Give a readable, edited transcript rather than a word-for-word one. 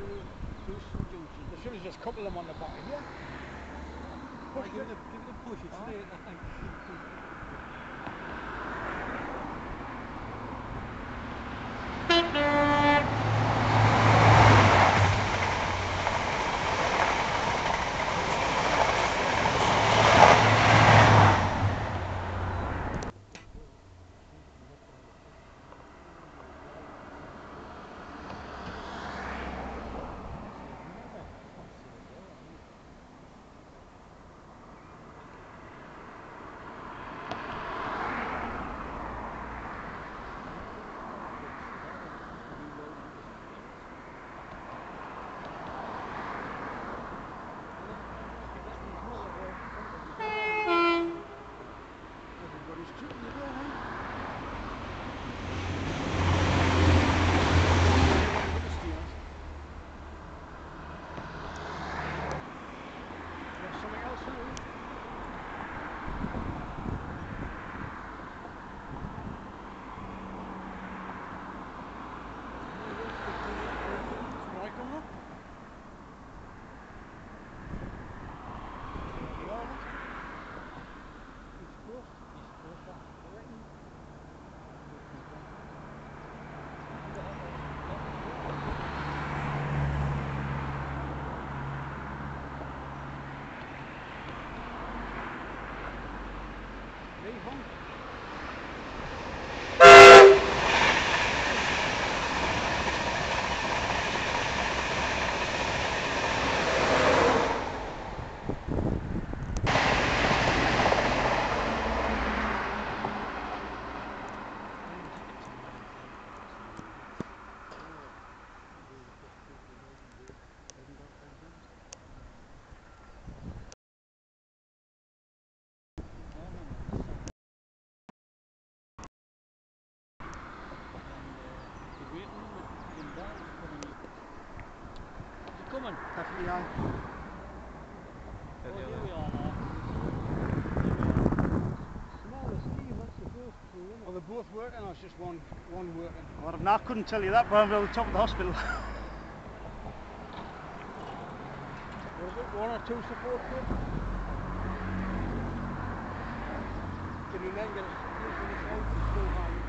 do some juices. They should have just coupled them on the back here. Give it a push, it's straight line. Everybody's shooting you there, eh? There's something else now. Strike them up. Leave them. Coming. Definitely aye. Oh, here we are now. Smaller sleeve, that's the first two, isn't it? Well, they're both working, or it's just one working? Well, I couldn't tell you that, but I'm at the top of the hospital. What is it, 1 or 2 support clips? Can you then get it using this out and still hang?